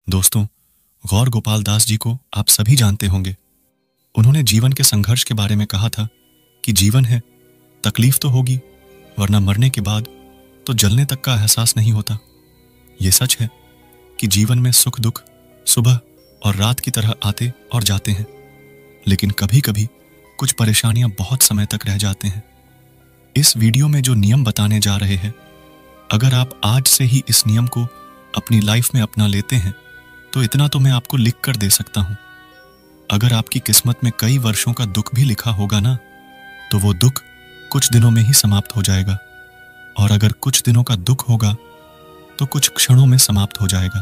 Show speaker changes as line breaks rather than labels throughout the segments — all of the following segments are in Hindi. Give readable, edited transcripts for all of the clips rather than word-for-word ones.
दोस्तों, गौर गोपाल दास जी को आप सभी जानते होंगे। उन्होंने जीवन के संघर्ष के बारे में कहा था कि जीवन है, तकलीफ तो होगी, वरना मरने के बाद तो जलने तक का एहसास नहीं होता। ये सच है कि जीवन में सुख दुख सुबह और रात की तरह आते और जाते हैं, लेकिन कभी कभी कुछ परेशानियां बहुत समय तक रह जाते हैं। इस वीडियो में जो नियम बताने जा रहे हैं, अगर आप आज से ही इस नियम को अपनी लाइफ में अपना लेते हैं तो इतना तो मैं आपको लिख कर दे सकता हूं। अगर आपकी किस्मत में कई वर्षों का दुख भी लिखा होगा ना, तो वो दुख कुछ दिनों में ही समाप्त हो जाएगा, और अगर कुछ दिनों का दुख होगा तो कुछ क्षणों में समाप्त हो जाएगा।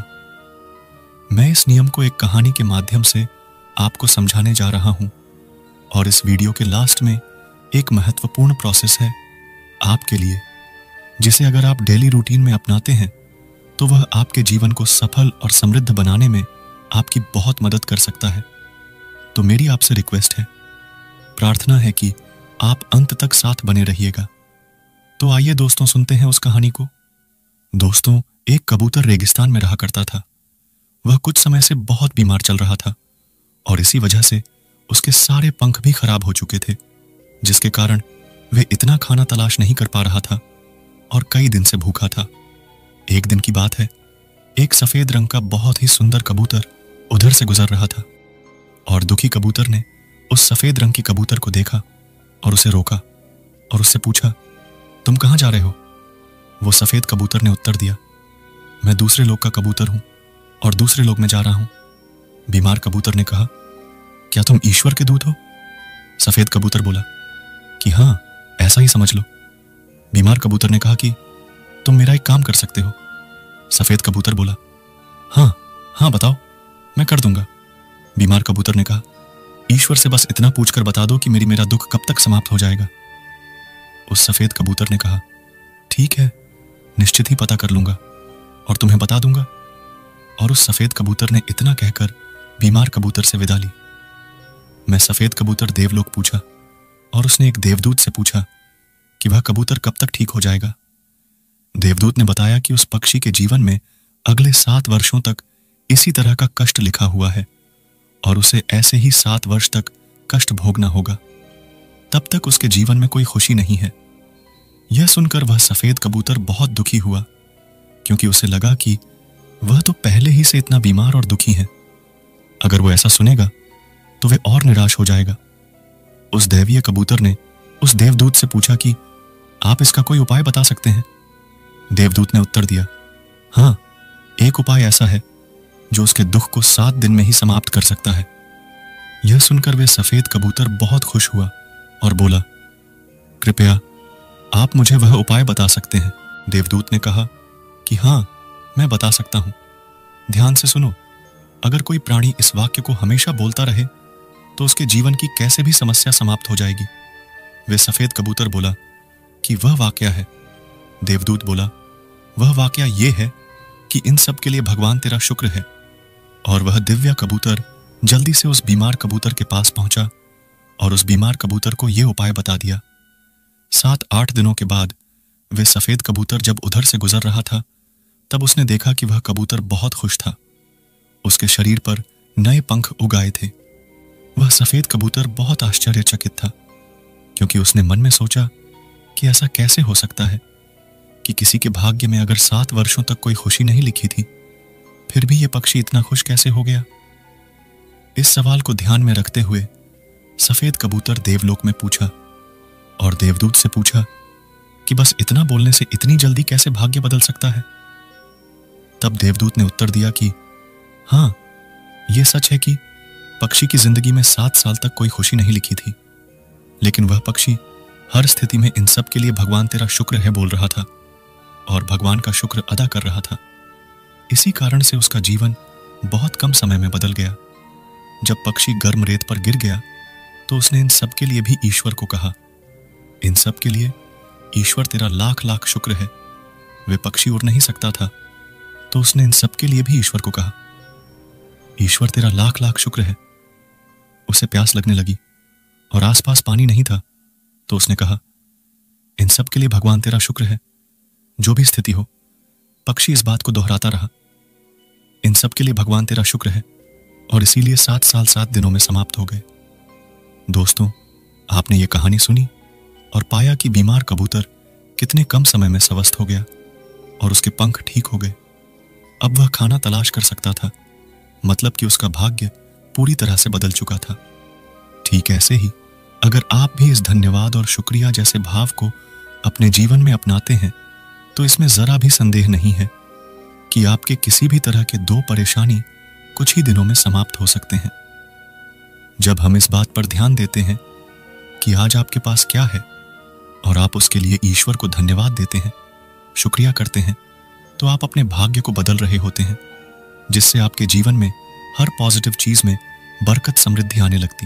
मैं इस नियम को एक कहानी के माध्यम से आपको समझाने जा रहा हूं, और इस वीडियो के लास्ट में एक महत्वपूर्ण प्रोसेस है आपके लिए, जिसे अगर आप डेली रूटीन में अपनाते हैं तो वह आपके जीवन को सफल और समृद्ध बनाने में आपकी बहुत मदद कर सकता है। तो मेरी आपसे रिक्वेस्ट है, प्रार्थना है कि आप अंत तक साथ बने रहिएगा। तो आइए दोस्तों, सुनते हैं उस कहानी को। दोस्तों, एक कबूतर रेगिस्तान में रहा करता था। वह कुछ समय से बहुत बीमार चल रहा था, और इसी वजह से उसके सारे पंख भी खराब हो चुके थे, जिसके कारण वह इतना खाना तलाश नहीं कर पा रहा था और कई दिन से भूखा था। एक दिन की बात है, एक सफेद रंग का बहुत ही सुंदर कबूतर उधर से गुजर रहा था, और दुखी कबूतर ने उस सफेद रंग की कबूतर को देखा और उसे रोका और उससे पूछा, तुम कहां जा रहे हो? वो सफेद कबूतर ने उत्तर दिया, मैं दूसरे लोग का कबूतर हूं और दूसरे लोग में जा रहा हूं। बीमार कबूतर ने कहा, क्या तुम ईश्वर के दूत हो? सफेद कबूतर बोला कि हां, ऐसा ही समझ लो। बीमार कबूतर ने कहा कि तुम मेरा एक काम कर सकते हो। सफेद कबूतर बोला, हाँ हाँ बताओ, मैं कर दूंगा। बीमार कबूतर ने कहा, ईश्वर से बस इतना पूछकर बता दो कि मेरा दुख कब तक समाप्त हो जाएगा। उस सफेद कबूतर ने कहा, ठीक है, निश्चित ही पता कर लूंगा और तुम्हें बता दूंगा। और उस सफेद कबूतर ने इतना कहकर बीमार कबूतर से विदा ली। मैं सफेद कबूतर देवलोक पूछा, और उसने एक देवदूत से पूछा कि वह कबूतर कब तक ठीक हो जाएगा। देवदूत ने बताया कि उस पक्षी के जीवन में अगले 7 वर्षों तक इसी तरह का कष्ट लिखा हुआ है, और उसे ऐसे ही 7 वर्ष तक कष्ट भोगना होगा। तब तक उसके जीवन में कोई खुशी नहीं है। यह सुनकर वह सफेद कबूतर बहुत दुखी हुआ, क्योंकि उसे लगा कि वह तो पहले ही से इतना बीमार और दुखी है। अगर वो ऐसा सुनेगा तो वह और निराश हो जाएगा। उस दैवीय कबूतर ने उस देवदूत से पूछा कि आप इसका कोई उपाय बता सकते हैं? देवदूत ने उत्तर दिया, हाँ, एक उपाय ऐसा है जो उसके दुख को 7 दिन में ही समाप्त कर सकता है। यह सुनकर वे सफेद कबूतर बहुत खुश हुआ और बोला, कृपया आप मुझे वह उपाय बता सकते हैं? देवदूत ने कहा कि हाँ, मैं बता सकता हूं। ध्यान से सुनो। अगर कोई प्राणी इस वाक्य को हमेशा बोलता रहे तो उसके जीवन की कैसे भी समस्या समाप्त हो जाएगी। वे सफेद कबूतर बोला कि वह वाक्य है। देवदूत बोला, वह वाक्य ये है कि इन सब के लिए भगवान तेरा शुक्र है। और वह दिव्य कबूतर जल्दी से उस बीमार कबूतर के पास पहुंचा और उस बीमार कबूतर को यह उपाय बता दिया। 7-8 दिनों के बाद वे सफेद कबूतर जब उधर से गुजर रहा था, तब उसने देखा कि वह कबूतर बहुत खुश था। उसके शरीर पर नए पंख उग आए थे। वह सफेद कबूतर बहुत आश्चर्यचकित था, क्योंकि उसने मन में सोचा कि ऐसा कैसे हो सकता है कि किसी के भाग्य में अगर 7 वर्षों तक कोई खुशी नहीं लिखी थी, फिर भी यह पक्षी इतना खुश कैसे हो गया। इस सवाल को ध्यान में रखते हुए सफेद कबूतर देवलोक में पूछा और देवदूत से पूछा कि बस इतना बोलने से इतनी जल्दी कैसे भाग्य बदल सकता है। तब देवदूत ने उत्तर दिया कि हाँ, यह सच है कि पक्षी की जिंदगी में 7 साल तक कोई खुशी नहीं लिखी थी, लेकिन वह पक्षी हर स्थिति में इन सब के लिए भगवान तेरा शुक्र है बोल रहा था और भगवान का शुक्र अदा कर रहा था। इसी कारण से उसका जीवन बहुत कम समय में बदल गया। जब पक्षी गर्म रेत पर गिर गया तो उसने इन सब के लिए भी ईश्वर को कहा, इन सब के लिए ईश्वर तेरा लाख लाख शुक्र है। वे पक्षी उड़ नहीं सकता था, तो उसने इन सब के लिए भी ईश्वर को कहा, ईश्वर तेरा लाख लाख शुक्र है। उसे प्यास लगने लगी और आसपास पानी नहीं था, तो उसने कहा, इन सब के लिए भगवान तेरा शुक्र है। जो भी स्थिति हो, पक्षी इस बात को दोहराता रहा। इन सब के लिए भगवान तेरा शुक्र है, और इसीलिए 7 साल 7 दिनों में समाप्त हो गए। दोस्तों, आपने ये कहानी सुनी और पाया कि बीमार कबूतर कितने कम समय में स्वस्थ हो गया और उसके पंख ठीक हो गए। अब वह खाना तलाश कर सकता था, मतलब कि उसका भाग्य पूरी तरह से बदल चुका था। ठीक ऐसे ही अगर आप भी इस धन्यवाद और शुक्रिया जैसे भाव को अपने जीवन में अपनाते हैं तो इसमें जरा भी संदेह नहीं है कि आपके किसी भी तरह के 2 परेशानी कुछ ही दिनों में समाप्त हो सकते हैं। जब हम इस बात पर ध्यान देते हैं कि आज आपके पास क्या है और आप उसके लिए ईश्वर को धन्यवाद देते हैं, शुक्रिया करते हैं, तो आप अपने भाग्य को बदल रहे होते हैं, जिससे आपके जीवन में हर पॉजिटिव चीज में बरकत समृद्धि आने लगती।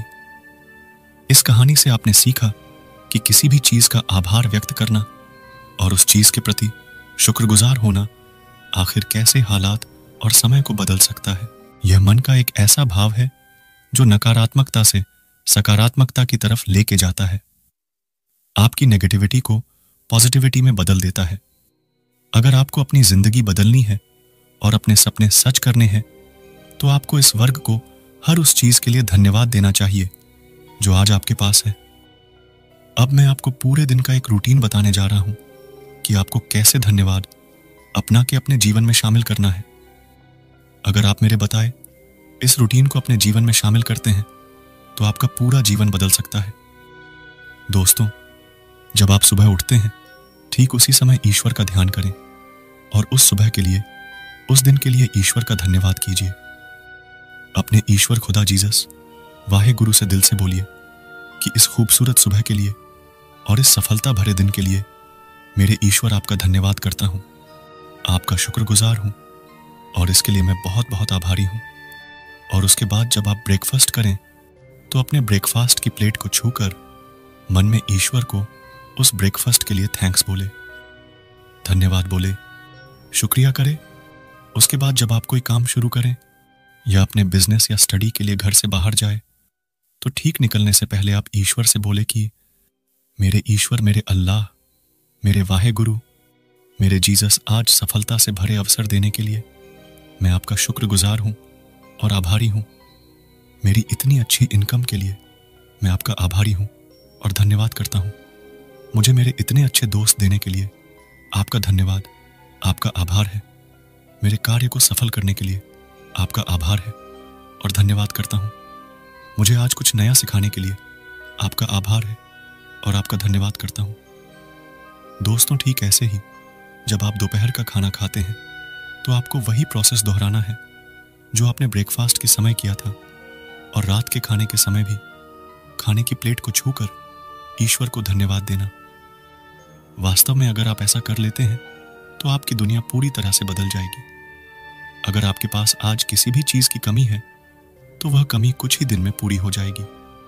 इस कहानी से आपने सीखा कि किसी भी चीज का आभार व्यक्त करना और उस चीज के प्रति शुक्रगुजार होना आखिर कैसे हालात और समय को बदल सकता है। यह मन का एक ऐसा भाव है जो नकारात्मकता से सकारात्मकता की तरफ लेके जाता है, आपकी नेगेटिविटी को पॉजिटिविटी में बदल देता है। अगर आपको अपनी जिंदगी बदलनी है और अपने सपने सच करने हैं तो आपको इस वर्ग को हर उस चीज के लिए धन्यवाद देना चाहिए जो आज आपके पास है। अब मैं आपको पूरे दिन का एक रूटीन बताने जा रहा हूं कि आपको कैसे धन्यवाद अपना के अपने जीवन में शामिल करना है। अगर आप मेरे बताए इस रूटीन को अपने जीवन में शामिल करते हैं तो आपका पूरा जीवन बदल सकता है। दोस्तों, जब आप सुबह उठते हैं ठीक उसी समय ईश्वर का ध्यान करें और उस सुबह के लिए, उस दिन के लिए ईश्वर का धन्यवाद कीजिए। अपने ईश्वर खुदा जीसस वाहे गुरु से दिल से बोलिए कि इस खूबसूरत सुबह के लिए और इस सफलता भरे दिन के लिए मेरे ईश्वर आपका धन्यवाद करता हूं, आपका शुक्रगुजार हूं और इसके लिए मैं बहुत बहुत आभारी हूं। और उसके बाद जब आप ब्रेकफास्ट करें तो अपने ब्रेकफास्ट की प्लेट को छूकर मन में ईश्वर को उस ब्रेकफास्ट के लिए थैंक्स बोले, धन्यवाद बोले, शुक्रिया करें। उसके बाद जब आप कोई काम शुरू करें या अपने बिजनेस या स्टडी के लिए घर से बाहर जाए तो ठीक निकलने से पहले आप ईश्वर से बोले कि मेरे ईश्वर, मेरे अल्लाह, मेरे वाहे गुरु, मेरे जीसस, आज सफलता से भरे अवसर देने के लिए मैं आपका शुक्रगुजार हूं और आभारी हूं। मेरी इतनी अच्छी इनकम के लिए मैं आपका आभारी हूं और धन्यवाद करता हूं। मुझे मेरे इतने अच्छे दोस्त देने के लिए आपका धन्यवाद, आपका आभार है। मेरे कार्य को सफल करने के लिए आपका आभार है और धन्यवाद करता हूं। मुझे आज कुछ नया सिखाने के लिए आपका आभार है और आपका धन्यवाद करता हूं। दोस्तों, ठीक ऐसे ही जब आप दोपहर का खाना खाते हैं तो आपको वही प्रोसेस दोहराना है जो आपने ब्रेकफास्ट के समय किया था, और रात के खाने के समय भी खाने की प्लेट को छूकर ईश्वर को धन्यवाद देना। वास्तव में अगर आप ऐसा कर लेते हैं तो आपकी दुनिया पूरी तरह से बदल जाएगी। अगर आपके पास आज किसी भी चीज की कमी है तो वह कमी कुछ ही दिन में पूरी हो जाएगी।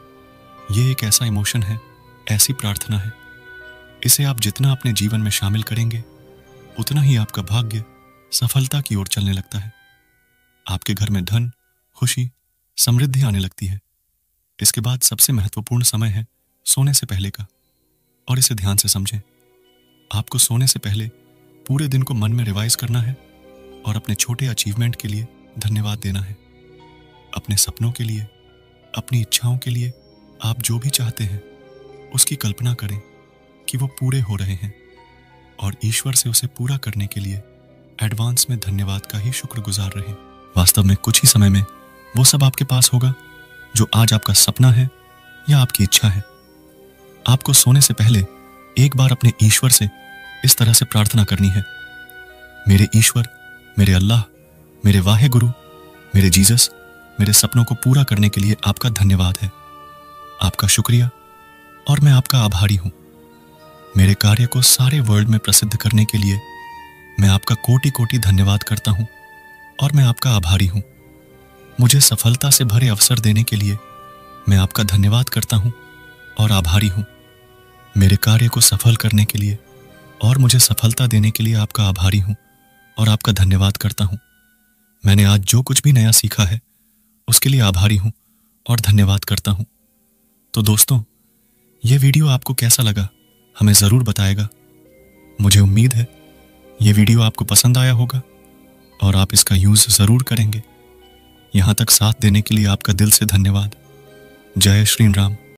ये एक ऐसा इमोशन है, ऐसी प्रार्थना है, इसे आप जितना अपने जीवन में शामिल करेंगे उतना ही आपका भाग्य सफलता की ओर चलने लगता है। आपके घर में धन, खुशी, समृद्धि आने लगती है। इसके बाद सबसे महत्वपूर्ण समय है सोने से पहले का, और इसे ध्यान से समझें। आपको सोने से पहले पूरे दिन को मन में रिवाइज करना है और अपने छोटे अचीवमेंट के लिए धन्यवाद देना है। अपने सपनों के लिए, अपनी इच्छाओं के लिए आप जो भी चाहते हैं उसकी कल्पना करें कि वो पूरे हो रहे हैं, और ईश्वर से उसे पूरा करने के लिए एडवांस में धन्यवाद का ही शुक्रगुजार रहें। वास्तव में कुछ ही समय में वो सब आपके पास होगा जो आज आपका सपना है या आपकी इच्छा है। आपको सोने से पहले एक बार अपने ईश्वर से इस तरह से प्रार्थना करनी है, मेरे ईश्वर, मेरे अल्लाह, मेरे वाहे गुरु, मेरे जीसस, मेरे सपनों को पूरा करने के लिए आपका धन्यवाद है, आपका शुक्रिया, और मैं आपका आभारी हूं। मेरे कार्य को सारे वर्ल्ड में प्रसिद्ध करने के लिए मैं आपका कोटि कोटि धन्यवाद करता हूं और मैं आपका आभारी हूं। मुझे सफलता से भरे अवसर देने के लिए मैं आपका धन्यवाद करता हूं और आभारी हूं। मेरे कार्य को सफल करने के लिए और मुझे सफलता देने के लिए आपका आभारी हूं और आपका धन्यवाद करता हूं। मैंने आज जो कुछ भी नया सीखा है उसके लिए आभारी हूं और धन्यवाद करता हूं। तो दोस्तों, यह वीडियो आपको कैसा लगा हमें ज़रूर बताएगा। मुझे उम्मीद है ये वीडियो आपको पसंद आया होगा और आप इसका यूज जरूर करेंगे। यहां तक साथ देने के लिए आपका दिल से धन्यवाद। जय श्री राम।